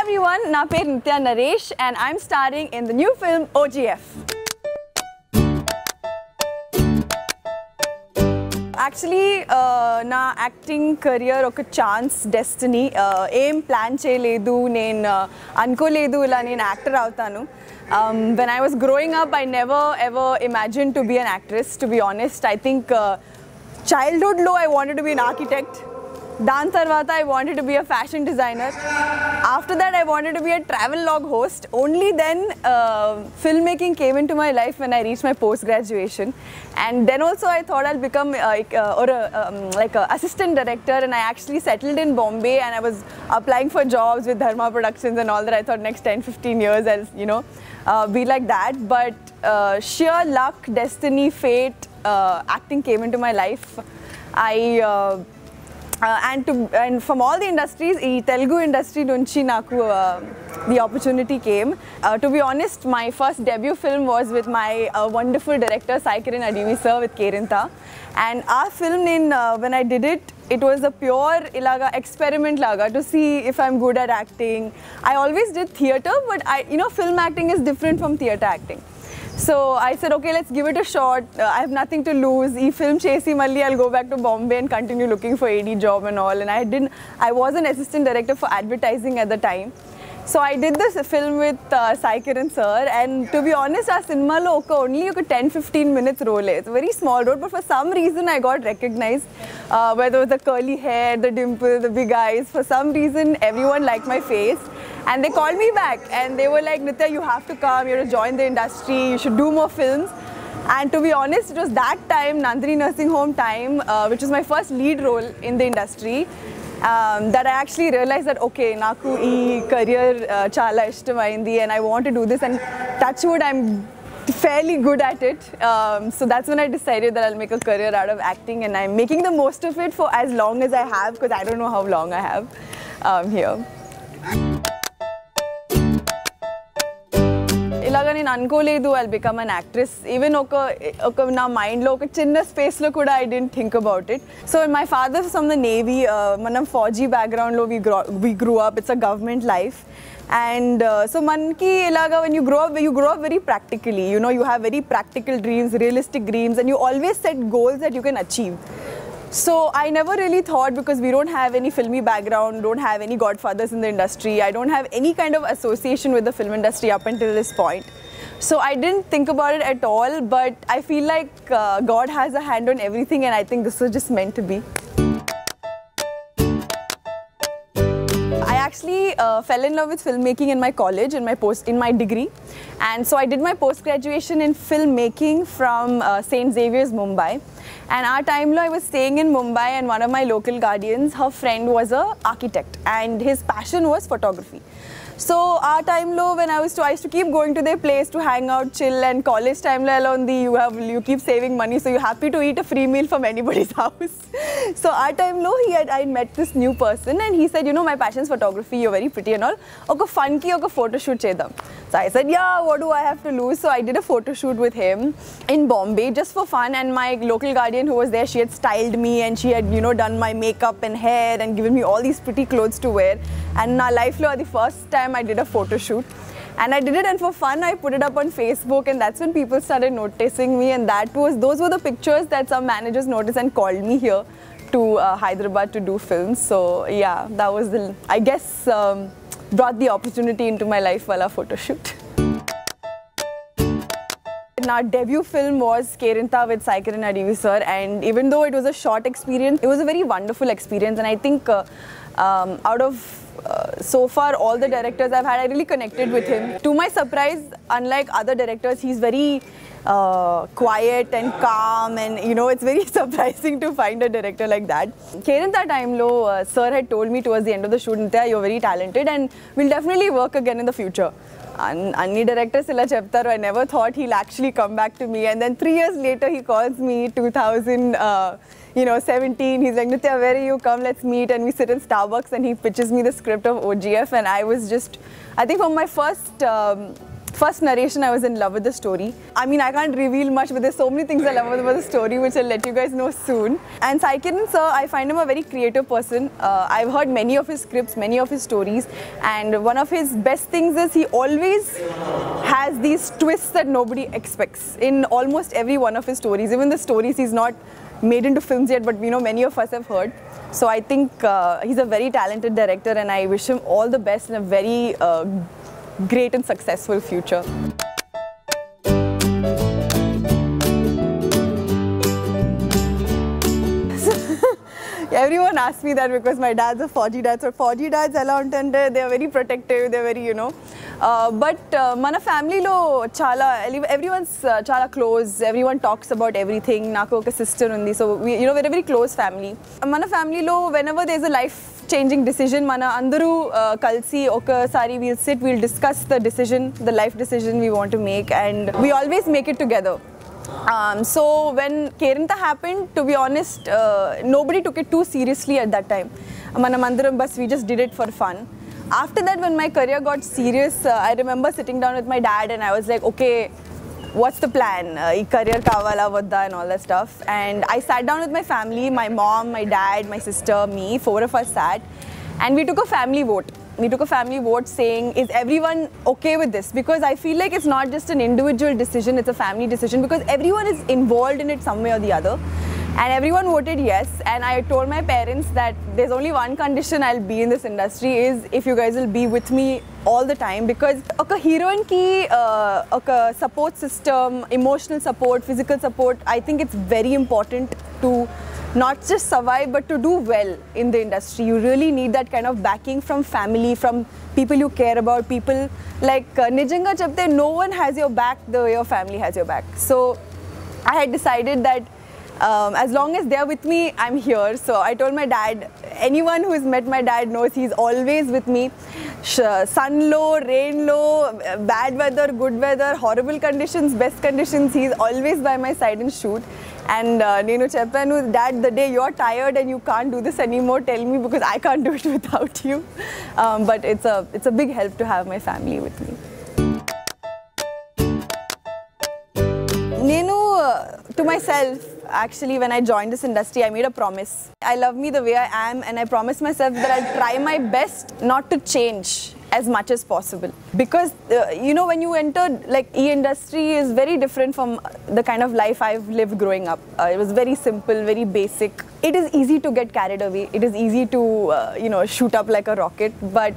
everyone, na per Nithya Naresh and I'm starring in the new film OGF. Actually, na acting career oka chance, destiny. Aim plan cheyaledu, nen ankoledu ila nen actor avtanu. When I was growing up, I never ever imagined to be an actress. To be honest, I think childhood low I wanted to be an architect. Dan tarvata I wanted to be a fashion designer. After that I wanted to be a travel log host. Only then filmmaking came into my life when I reached my post graduation. And then also I thought I'll become like a assistant director, and I actually settled in Bombay and I was applying for jobs with Dharma Productions and all that. I thought next 10-15 years I'll be like that. But sheer luck, destiny, fate, acting came into my life. And from all the industries, the Telugu industry nunchi naku the opportunity came. To be honest, my first debut film was with my wonderful director Sai Kiran Adivi sir with Kerinta. And our film, when I did it, it was a pure experiment laga to see if I'm good at acting. I always did theatre, but film acting is different from theatre acting. So I said, okay, let's give it a shot. I have nothing to lose. This film chesi malli, I'll go back to Bombay and continue looking for AD job and all. And I was an assistant director for advertising at the time. So I did this film with Sai Kiran sir, and to be honest, our cinema lo only 10-15 minutes role. It's a very small role, but for some reason I got recognized. Whether it was the curly hair, the dimple, the big eyes, for some reason everyone liked my face. And they called me back and they were like, Nithya, you have to come, you have to join the industry, you should do more films. And to be honest, it was that time, Nandini Nursing Home time, which was my first lead role in the industry, that I actually realized that, okay, naku ee career chala ishtamaindi and I want to do this, and touch wood, I'm fairly good at it. So that's when I decided that I'll make a career out of acting, and I'm making the most of it for as long as I have, because I don't know how long I have here. ఇలాగా నేను అనుకోలేదు I'll become an actress. Even ఒక నా మైండ్లో ఒక చిన్న స్పేస్లో కూడా I didn't think about it. So my father is from the Navy. మనం Fauji backgroundలో we grew up. It's a government life. And so manki ilaga, when you grow up very practically. You have very practical dreams, realistic dreams, and you always set goals that you can achieve. So I never really thought, because we don't have any filmy background, don't have any godfathers in the industry, I don't have any kind of association with the film industry up until this point. So I didn't think about it at all, but I feel like God has a hand on everything, and I think this was just meant to be. I actually fell in love with filmmaking in my college, in my degree, and so I did my post-graduation in filmmaking from St. Xavier's, Mumbai. And our time I was staying in Mumbai, and one of my local guardians, her friend was an architect, and his passion was photography. So our time when I used to keep going to their place to hang out, chill, and college time you keep saving money, so you're happy to eat a free meal from anybody's house. So our time I met this new person, and he said, my passion is photography, you're very pretty and all. Oka fun ki oka photo shoot chedam. So I said, yeah, what do I have to lose? So I did a photo shoot with him in Bombay just for fun, and my local guardian who was there, she had styled me, and she had done my makeup and hair and given me all these pretty clothes to wear. And in our life the first time I did a photo shoot, and I did it, and for fun I put it up on Facebook, and that's when people started noticing me, and those were the pictures that some managers noticed and called me here to Hyderabad to do films. So yeah, that was I guess brought the opportunity into my life while our photo shoot. Our debut film was Kerinta with Sai Kiran Adivi sir, and even though it was a short experience, it was a very wonderful experience, and I think out of so far all the directors I've had, I really connected with him. To my surprise, unlike other directors, he's very quiet and calm, and it's very surprising to find a director like that. Kerinta time sir had told me towards the end of the shoot, Nithya, you're very talented and we'll definitely work again in the future. Anni directors illa cheptaru, I never thought he'll actually come back to me, and then 3 years later he calls me 2017. He's like, Nithya, where are you? Come, let's meet. And we sit in Starbucks, and he pitches me the script of OGF, and I was just, I think from my first First narration, I was in love with the story. I mean, I can't reveal much, but there's so many things I love about the story, which I'll let you guys know soon. And Sai Kiran sir, I find him a very creative person. I've heard many of his scripts, many of his stories, and one of his best things is he always has these twists that nobody expects in almost every one of his stories. Even the stories he's not made into films yet, but many of us have heard. So I think he's a very talented director, and I wish him all the best in a very great and successful future. Everyone asks me that because my dad's a Fauji dad. So Fauji dads ela untante, they are very protective, they are very, but mana family lo chala, everyone's chala close, everyone talks about everything. Naku oka sister undi, so we're a very close family. Mana family lo, whenever there's a life changing decision, mana andaru kalsi okasari we'll sit, we'll discuss the decision, the life decision we want to make, and we always make it together. So when Kerinta happened, to be honest, nobody took it too seriously at that time. Manamandaram bus, we just did it for fun. After that, when my career got serious, I remember sitting down with my dad and I was like, okay, what's the plan? Career kavala vadda and all that stuff. And I sat down with my family, my mom, my dad, my sister, me, 4 of us sat, and we took a family vote. We took a family vote saying, is everyone okay with this? Because I feel like it's not just an individual decision, it's a family decision, because everyone is involved in it some way or the other. And everyone voted yes, and I told my parents that there's only one condition I'll be in this industry is if you guys will be with me all the time, because a heroine ki a support system, emotional support, physical support, I think it's very important to not just survive but to do well in the industry. You really need that kind of backing from family, from people you care about, people like Nijanga Chapte, no one has your back the way your family has your back. So I had decided that as long as they're with me, I'm here. So I told my dad, anyone who has met my dad knows he's always with me. Sun low, rain low, bad weather, good weather, horrible conditions, best conditions, he's always by my side in shoot. And Nenu Cheppanu, Dad, the day you're tired and you can't do this anymore, tell me because I can't do it without you. But it's a big help to have my family with me. Nenu, to myself, actually, when I joined this industry, I made a promise. I love me the way I am, and I promised myself that I'll try my best not to change as much as possible. Because, when you enter, like, e-industry is very different from the kind of life I've lived growing up. It was very simple, very basic. It is easy to get carried away. It is easy to, shoot up like a rocket. But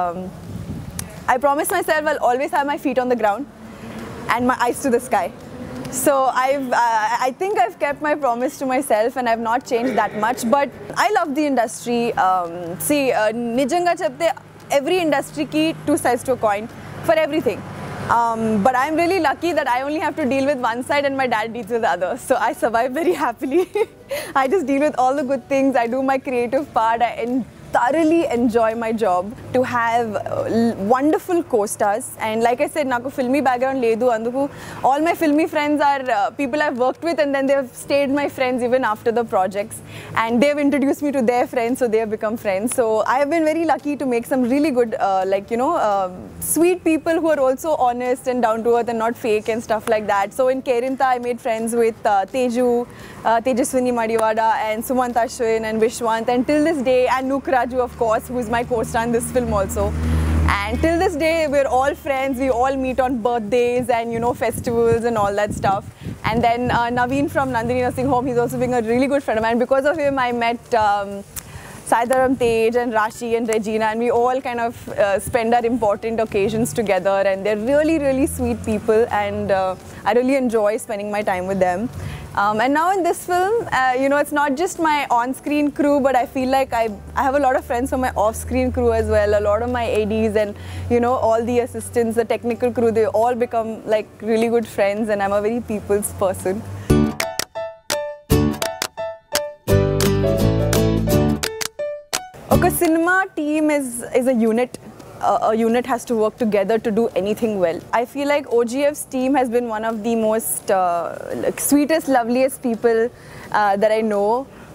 I promised myself I'll always have my feet on the ground and my eyes to the sky. So I think I've kept my promise to myself and I've not changed that much. But I love the industry. Nijanga Chapte, every industry ki two sides to a coin for everything. But I'm really lucky that I only have to deal with one side and my dad deals with the other. So I survive very happily. I just deal with all the good things. I do my creative part. I thoroughly enjoy my job. To have wonderful co-stars, and like I said, naku filmy background ledu anduku all my filmy friends are people I've worked with, and then they've stayed my friends even after the projects, and they've introduced me to their friends, so they have become friends. So I have been very lucky to make some really good sweet people who are also honest and down to earth and not fake and stuff like that. So in Kerinta I made friends with Teju, Tejaswini Madiwada and Sumant Ashwin and Vishwant, and till this day, and Nukra, of course, who is my co-star in this film also. And till this day, we're all friends. We all meet on birthdays and, festivals and all that stuff. And then Naveen from Nandini Nursing Home, he's also being a really good friend of mine. Because of him, I met Saidaram Tej and Rashi and Regina, and we all kind of spend our important occasions together. And they're really, really sweet people, and I really enjoy spending my time with them. And now in this film, it's not just my on-screen crew, but I feel like I have a lot of friends from my off-screen crew as well. A lot of my ADs and, all the assistants, the technical crew, they all become like really good friends, and I'm a very people's person. Okay, cinema team is a unit. A unit has to work together to do anything well. I feel like OGF's team has been one of the most sweetest, loveliest people that I know.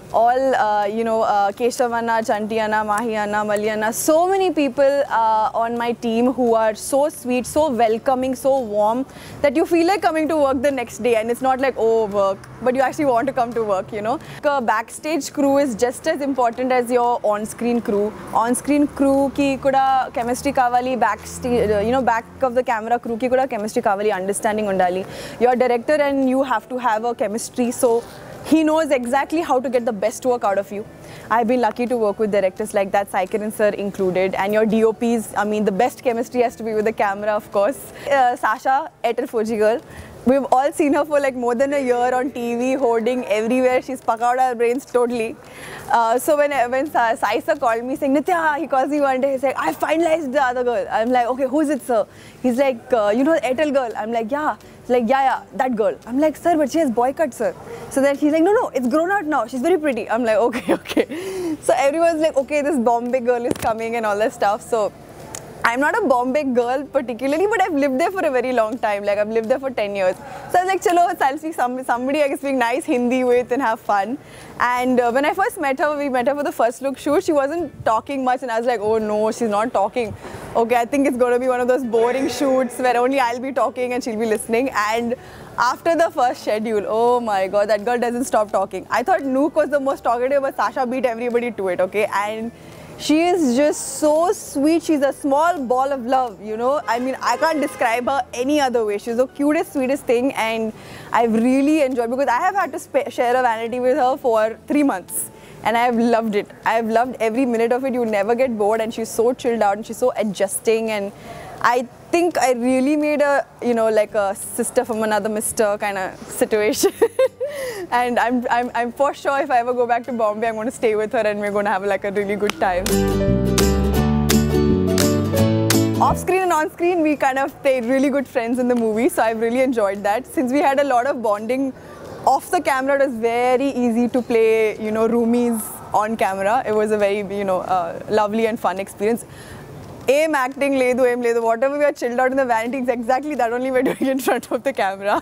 all, Keshavanna, Chantiana, Mahiana, Maliana, so many people on my team who are so sweet, so welcoming, so warm that you feel like coming to work the next day, and it's not like, oh, work, but you actually want to come to work, A backstage crew is just as important as your on-screen crew. On-screen crew ki kuda chemistry kavali, backstage, back of the camera crew ki kuda chemistry kavali, understanding undali. Your director and you have to have a chemistry, so he knows exactly how to get the best work out of you. I've been lucky to work with directors like that, Saikiran sir included, and your DOPs. I mean, the best chemistry has to be with the camera, of course. Sasha, Airtel 4G girl. We've all seen her for like more than a year on TV, hoarding everywhere. She's pucked out our brains totally. So when Sai sir called me saying, Nithya, he calls me one day, he's like, I finalized the other girl. I'm like, okay, who's it, sir? He's like, the Airtel girl. I'm like, yeah. He's like, yeah, that girl. I'm like, sir, but she has boy cut, sir. So then he's like, no, it's grown out now. She's very pretty. I'm like, okay. So everyone's like, okay, this Bombay girl is coming and all that stuff. So I'm not a Bombay girl particularly, but I've lived there for a very long time. Like, I've lived there for 10 years. So I was like, chalo, I'll speak somebody I can speak nice Hindi with and have fun. And when I first met her, we met her for the first look shoot. She wasn't talking much, and I was like, oh no, she's not talking. Okay, I think it's going to be one of those boring shoots where only I'll be talking and she'll be listening. And after the first schedule, oh my god, that girl doesn't stop talking. I thought Nook was the most talkative, but Sasha beat everybody to it, okay? And she is just so sweet. She's a small ball of love, I mean, I can't describe her any other way. She's the cutest, sweetest thing, and I've really enjoyed, because I have had to share a vanity with her for 3 months. And I have loved it. I have loved every minute of it. You never get bored, and she's so chilled out and she's so adjusting, and I think I really made a, like a sister from another mister kind of situation. And I'm for sure if I ever go back to Bombay, I'm going to stay with her and we're going to have like a really good time. Off screen and on screen, we kind of stayed really good friends in the movie, so I've really enjoyed that. Since we had a lot of bonding off the camera, it was very easy to play, roomies on camera. It was a very, lovely and fun experience. Aim acting, ledu, aim ledu, whatever we are chilled out in the vanity, it's exactly that only we're doing in front of the camera.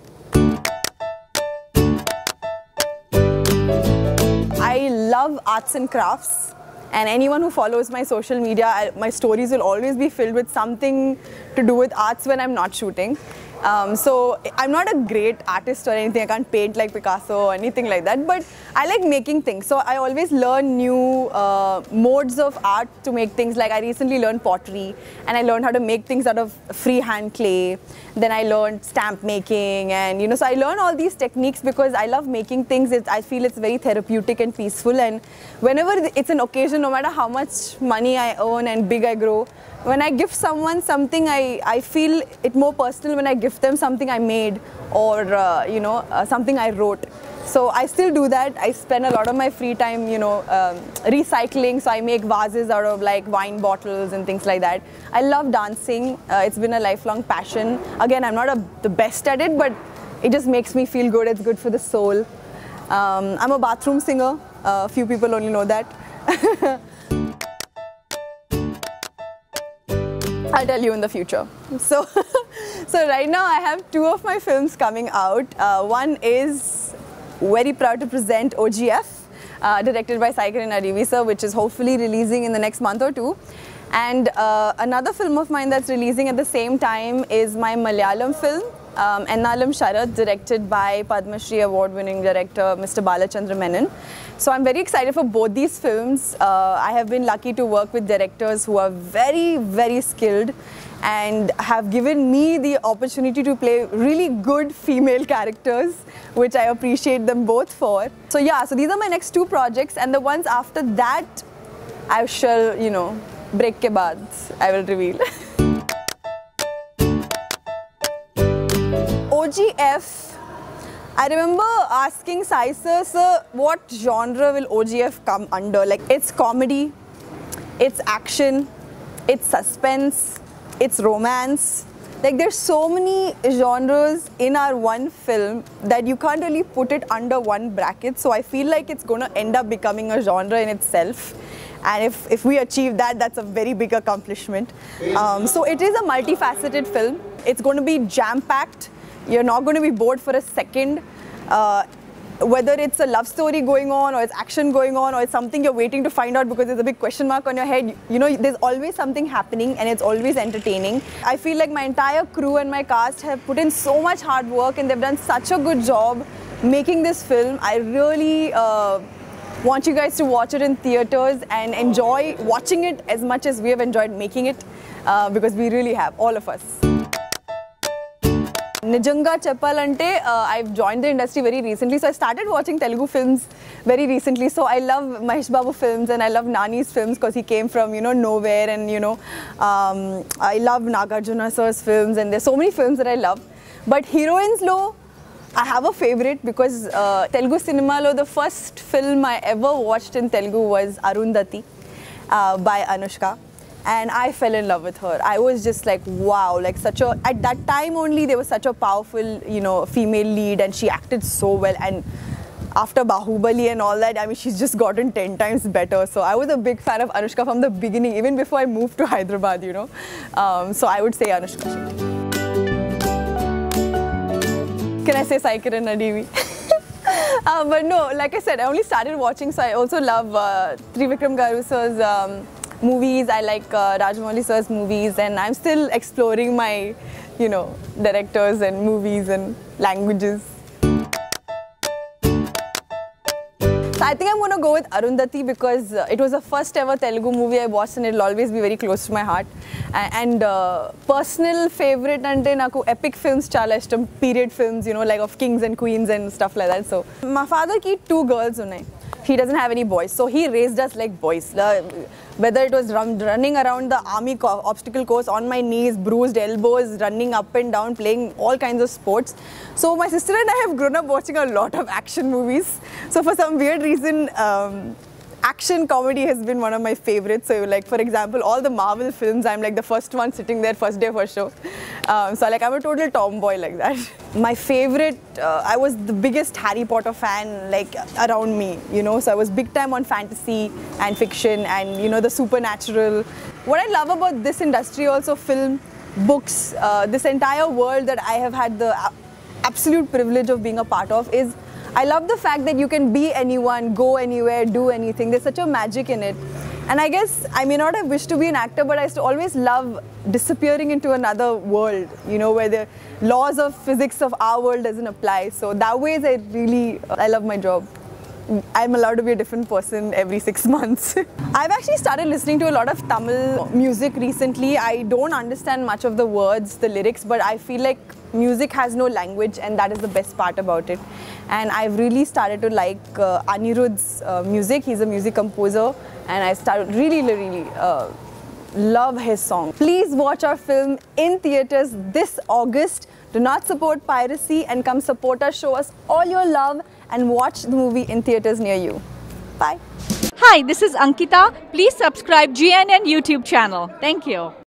I love arts and crafts, and anyone who follows my social media, my stories will always be filled with something to do with arts when I'm not shooting. So I'm not a great artist or anything. I can't paint like Picasso or anything like that, but I like making things. So I always learn new modes of art to make things. Like I recently learned pottery, and I learned how to make things out of freehand clay. Then I learned stamp making, and so I learned all these techniques because I love making things. I feel it's very therapeutic and peaceful, and whenever it's an occasion, no matter how much money I earn and big I grow, when I gift someone something, I feel it more personal when I gift them something I made or something I wrote. So I still do that. I spend a lot of my free time, recycling. So I make vases out of like wine bottles and things like that. I love dancing. It's been a lifelong passion. Again, I'm not the best at it, but it just makes me feel good. It's good for the soul. I'm a bathroom singer. Few people only know that. I'll tell you in the future. So right now I have 2 of my films coming out. One is very proud to present OGF, directed by Saikiran sir, which is hopefully releasing in the next month or 2. And another film of mine that's releasing at the same time is my Malayalam film, Ennalam Sharad, directed by Padma Shri award-winning director Mr. Balachandra Menon. So I'm very excited for both these films. I have been lucky to work with directors who are very, very skilled and have given me the opportunity to play really good female characters, which I appreciate them both for. So yeah, so these are my next 2 projects, and the ones after that, I shall, break ke baad, I will reveal. OGF, I remember asking Sai sir, what genre will OGF come under? Like, it's comedy, it's action, it's suspense, it's romance. Like, there's so many genres in our one film that you can't really put it under one bracket. So I feel like it's going to end up becoming a genre in itself. And if we achieve that, that's a very big accomplishment. So it is a multifaceted film. It's going to be jam-packed. You're not going to be bored for a second. whether it's a love story going on or it's action going on or it's something you're waiting to find out because there's a big question mark on your head, you know, there's always something happening and it's always entertaining. I feel like my entire crew and my cast have put in so much hard work and they've done such a good job making this film. I really want you guys to watch it in theaters and enjoy watching it as much as we have enjoyed making it, because we really have, all of us. Nijanga Cheppalante, I've joined the industry very recently, so I started watching Telugu films very recently. So I love Mahesh Babu films and I love Nani's films because he came from, you know, nowhere, and you know, I love Nagarjuna sir's films, and there's so many films that I love. But heroines lo, I have a favorite because Telugu cinema lo, the first film I ever watched in Telugu was Arundhati by Anushka. And I fell in love with her. I was just like, wow, like such a, at that time only there was such a powerful, you know, female lead and she acted so well. And after Bahubali and all that, I mean, she's just gotten 10 times better. So I was a big fan of Anushka from the beginning, even before I moved to Hyderabad, you know. So I would say Anushka. Can I say Saikiran Adivi? But no, like I said, I only started watching, so I also love Trivikram Garu sir's movies. I like Rajamouli sir's movies, and I'm still exploring my, you know, directors and movies and languages. So I think I'm going to go with Arundhati because it was the first ever Telugu movie I watched and it'll always be very close to my heart. And personal favorite ante naku epic films chala ishtam, period films, you know, like of kings and queens and stuff like that. So my father ki 2 girls unnai. He doesn't have any boys, so he raised us like boys. Whether it was running around the army obstacle course on my knees, bruised elbows, running up and down, playing all kinds of sports. So my sister and I have grown up watching a lot of action movies. So for some weird reason, action comedy has been one of my favorites. So like, for example, all the Marvel films, I'm like the first one sitting there, first day, first show. So like, I'm a total tomboy like that. My favorite, I was the biggest Harry Potter fan like around me, you know. So I was big time on fantasy and fiction and, you know, the supernatural. What I love about this industry also, film, books, this entire world that I have had the absolute privilege of being a part of is, I love the fact that you can be anyone, go anywhere, do anything. There's such a magic in it. And I guess I may not have wished to be an actor, but I used to always love disappearing into another world, you know, where the laws of physics of our world doesn't apply. So that way, I love my job. I'm allowed to be a different person every 6 months. I've actually started listening to a lot of Tamil music recently. I don't understand much of the words, the lyrics, but I feel like music has no language and that is the best part about it. And I've really started to like Anirudh's music. He's a music composer and I started really love his song. Please watch our film in theatres this August. Do not support piracy and come support us, show us all your love and watch the movie in theatres near you. Bye. Hi, this is Ankita. Please subscribe GNN YouTube channel. Thank you.